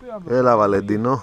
Έλα Βαλεντίνο.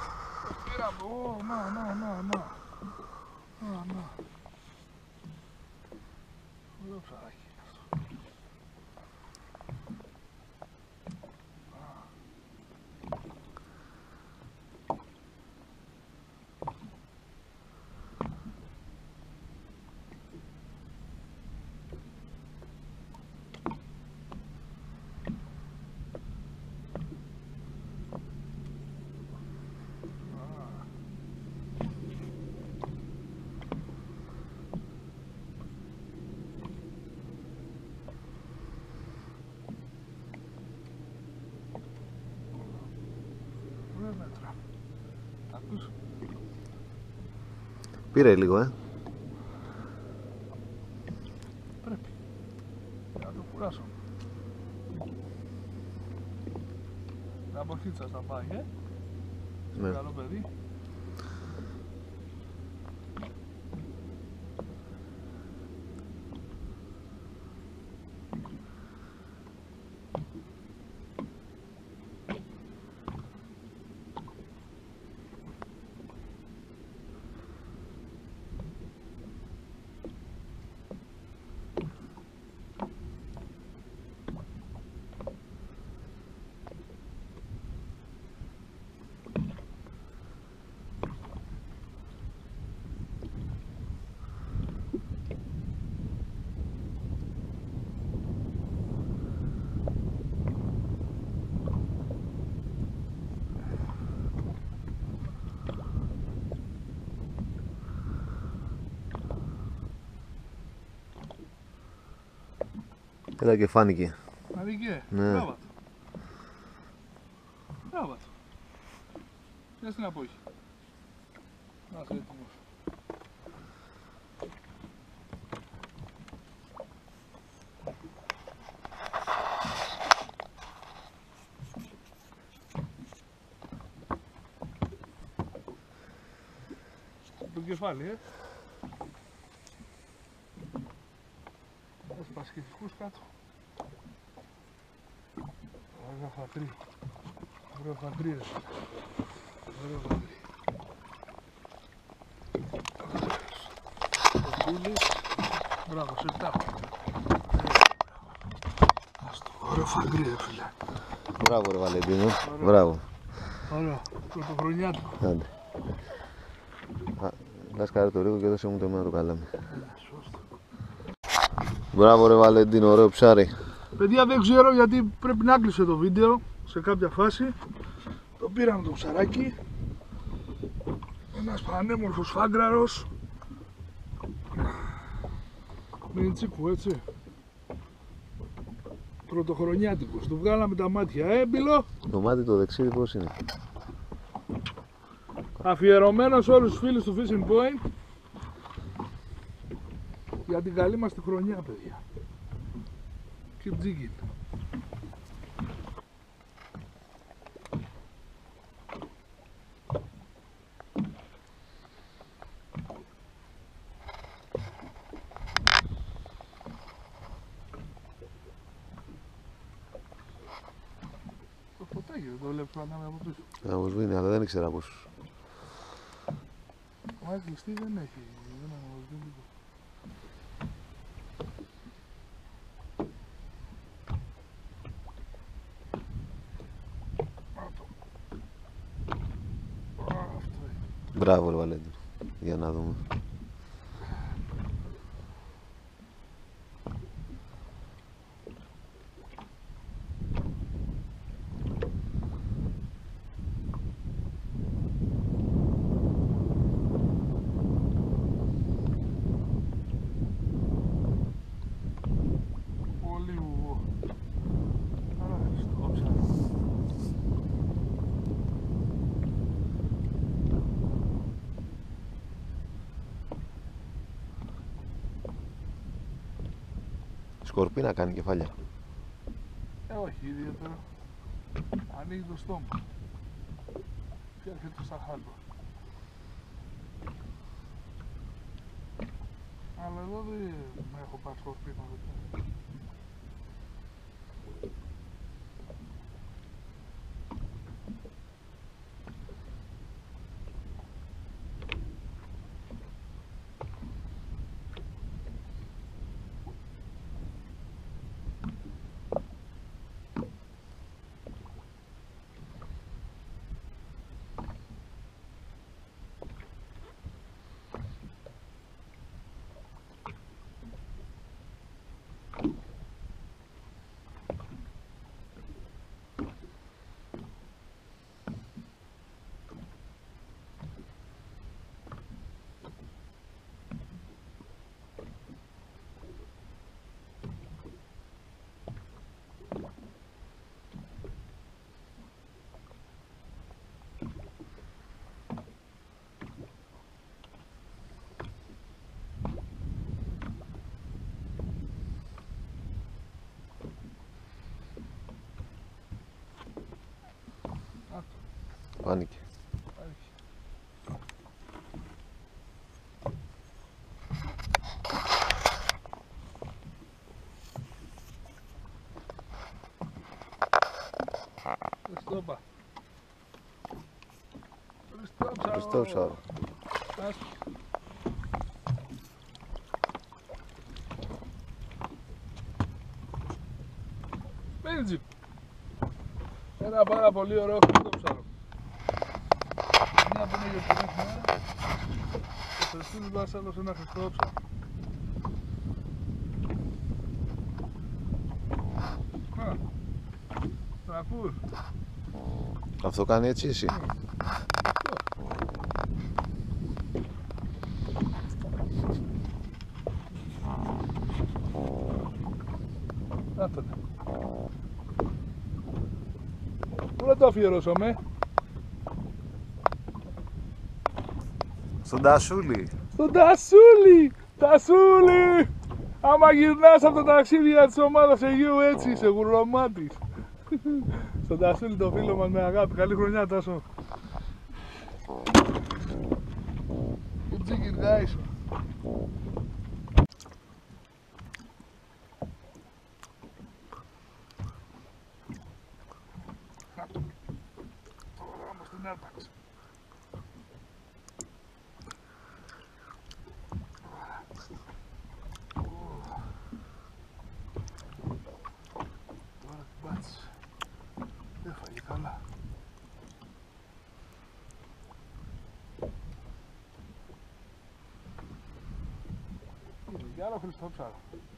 Πήρε λίγο, Πρέπει να το κουράσω. Από χίτσα θα πάει, Ναι. Καλό παιδί. Έλα και φάνηκε. Φάνηκε. Ναι. Μπράβο του. Μπράβο του. Πες την απόχη. Να είσαι έτοιμος. Το κεφάλι, Έσπασε και φυκούς κάτω. Ωραία φατρί. Ωραία φατρί, ρε. Ωραία φατρί. Μπράβο, σε φτάω. Άστο, ωραίο φατρί, ρε φίλε. Μπράβο ρε Βαλεντίνο. Μπράβο. Ωραίο, πρωτοχρονιάτικο. Άντε. Λάσκαρε το λίγο και δώσε μου το εμένα το καλάμι. Μπράβο ρε Βαλεντίνο, ωραίο ψάρι. Παιδιά, δεν ξέρω γιατί πρέπει να κλείσω το βίντεο σε κάποια φάση. Το πήραμε το ψαράκι. Ένας πανέμορφος φάγκραρος. Με τσίκου, έτσι. Πρωτοχρονιάτικος. Του βγάλαμε τα μάτια, έμπιλο. Το μάτι το δεξί πώς είναι? Αφιερωμένο σε όλους τους φίλους του Fishing Point για την καλή μας τη χρονιά, παιδιά. Keep jigging. Το φωτάκι δεν το βλέπεις πάντα από πίσω. Να σβήνει, αλλά δεν ήξερα πως. Μα κλειστή δεν έχει, δεν αναβοσβήνει λίγο. Αυτό έχει. Μπράβο ρε Βαλέντινο. Για να δούμε. Πολύ βουβό. Στο ψάρι. Σκορπίνα κάνει κεφάλια. Όχι ιδιαίτερα. Ανοίγει το στόμα. Και έρχεται στα χάλπα. Αλλά εδώ δεν έχω πάρει σκορπίνα. Χριστόπα. Χριστό ψάρο. Μπέντζι. Ένα πάρα πολύ ωραίο χριστόψαρο. Μια που είναι γιορτινή μέρα και στο στήλι μας άλλος ένα χριστόψαρο. Να ακούς. Αυτό κάνει έτσι εσύ. Να τον. Πού να το αφιερώσαμε? Στον Τασούλη. Στον Τασούλη! Τασούλη! Άμα γυρνάς από τα ταξίδια της ομάδας Αιγαίου έτσι είσαι γουρλωμάτης. Στον Τασούλη το φίλο μας με αγάπη. Καλή χρονιά Τάσο. Good chicken guys. Τώρα όμως την έταξε. Τώρα την πάτησε. Έφαγε καλά. Είναι κι άλλο χριστόψαρο.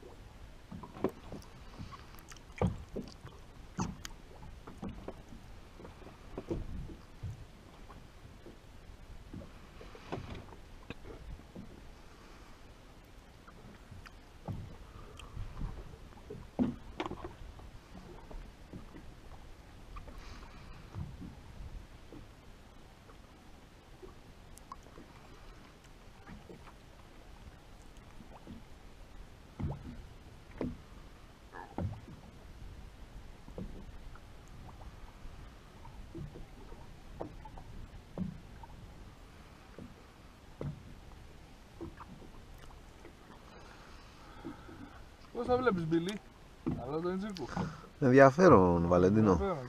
Πώς θα βλέπεις Μπίλι, αλλά το Εντζίκου. Ενδιαφέρον, Βαλεντίνο. Ενδιαφέρον,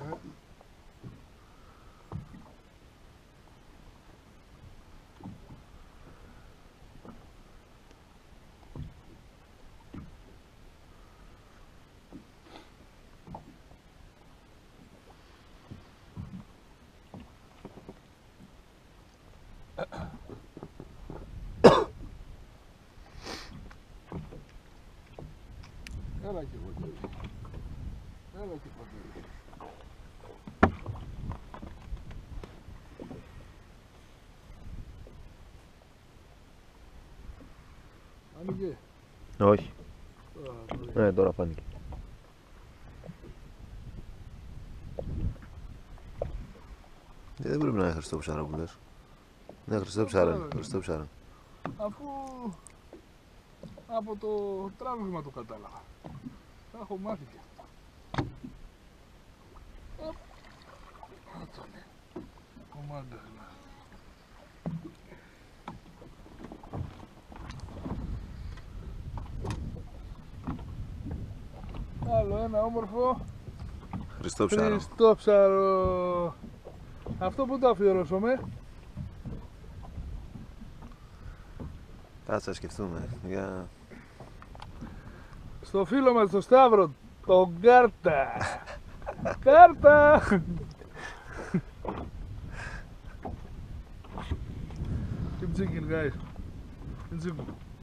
Έλα και εγώ. Έλα και εγώ. Άνοιγε. Όχι. Ναι, τώρα φάνηκε. Δεν πρέπει να είναι χριστόψαρο που λες. Ναι, χριστόψαρο. Αφού από το τράβηγμα το κατάλαβα. Τα έχω μάθει και αυτά. Άτονε. Ο μάγκας μας. Άλλο ένα όμορφο Χριστόψαρο. χριστόψαρο. Αυτό που το αφιερώσαμε. Κάτσε να σκεφτούμε. Για... Στο φίλο μας το Σταύρο, τον Κάρτα. Κάρτα! Keep chicken guys. Keep chicken.